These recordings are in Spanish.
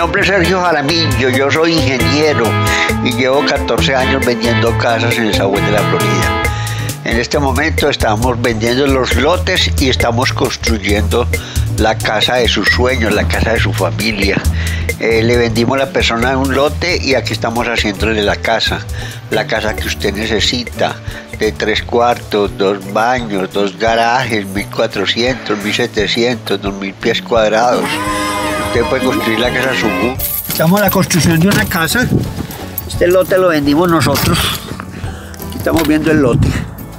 nombre es Sergio Jaramillo, yo soy ingeniero y llevo 14 años vendiendo casas en el Sahuel de la Florida. En este momento estamos vendiendo los lotes y estamos construyendo la casa de sus sueños, la casa de su familia. Le vendimos a la persona un lote y aquí estamos haciéndole la casa que usted necesita, de 3 cuartos, 2 baños, 2 garajes, 1.400, 1.700, 2.000 pies cuadrados. Usted puede construir la casa a su gusto. Estamos en la construcción de una casa. Este lote lo vendimos nosotros. Aquí estamos viendo el lote.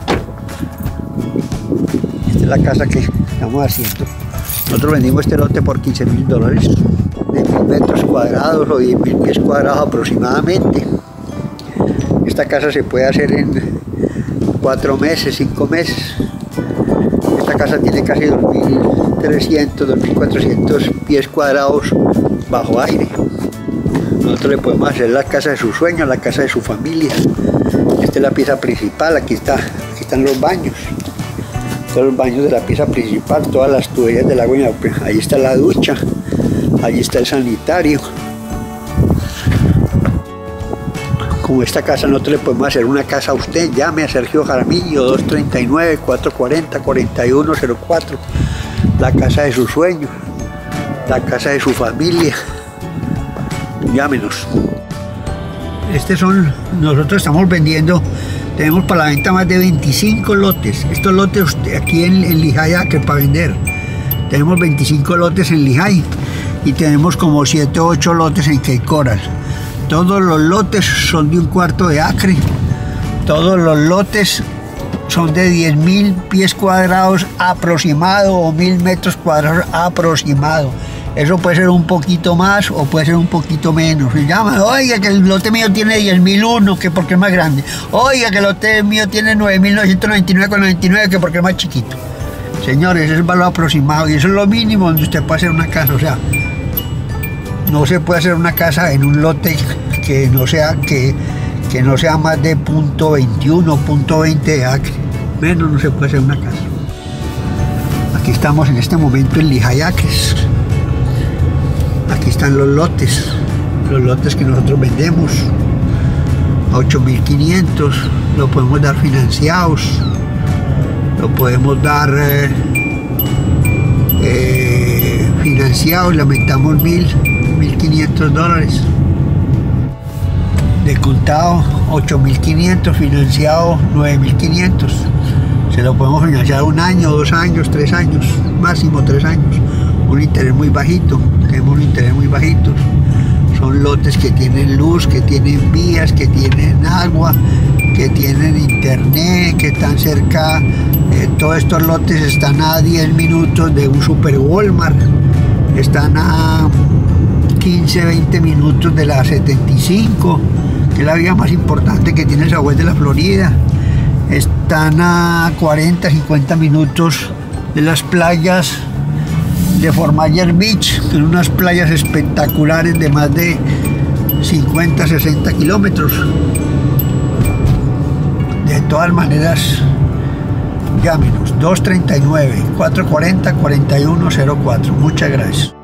Esta es la casa que estamos haciendo. Nosotros vendimos este lote por $15.000, de 1.000 metros cuadrados o 10.000 pies cuadrados aproximadamente. Esta casa se puede hacer en 4 meses, 5 meses. Esta casa tiene casi 2.300, 2.400 pies cuadrados bajo aire. Nosotros le podemos hacer la casa de sus sueños, la casa de su familia. Esta es la pieza principal, aquí están los baños. Todos los baños de la pieza principal, todas las tuberías del agua. Ahí está la ducha, allí está el sanitario. Como esta casa nosotros le podemos hacer una casa a usted, llame a Sergio Jaramillo, 239-440-4104. La casa de sus sueños, la casa de su familia. Llámenos. Nosotros estamos vendiendo, tenemos para la venta más de 25 lotes. Estos lotes aquí en Lijay Acre para vender. Tenemos 25 lotes en Lijay y tenemos como 7 o 8 lotes en Cape Coral. Todos los lotes son de 1/4 de acre. Todos los lotes son de 10.000 pies cuadrados aproximado o 1.000 metros cuadrados aproximado. Eso puede ser un poquito más o puede ser un poquito menos. Se llama, oiga, que el lote mío tiene 10.001, que porque es más grande. Oiga, que el lote mío tiene 9.999,99, que porque es más chiquito. Señores, ese es el valor aproximado y eso es lo mínimo donde usted puede hacer una casa. O sea, no se puede hacer una casa en un lote que no sea más de 0.21, 0.20 de acre. Menos no se puede hacer una casa. Aquí estamos en este momento en Lijay Acres. Aquí están los lotes que nosotros vendemos a 8.500. Lo podemos dar financiados, lo podemos dar financiados, le aumentamos $1.500. De contado 8.500, financiado 9.500. Se lo podemos financiar 1 año, 2 años, 3 años, máximo 3 años. Un interés muy bajito, tenemos un interés muy bajito. Son lotes que tienen luz, que tienen vías, que tienen agua, que tienen internet, que están cerca. Todos estos lotes están a 10 minutos de un super Walmart. Están a 15, 20 minutos de la 75, que es la vía más importante que tiene el Sahuel de la Florida. Están a 40, 50 minutos de las playas de Fort Myers Beach, que son unas playas espectaculares de más de 50, 60 kilómetros. De todas maneras, llámenos 239-440-4104. Muchas gracias.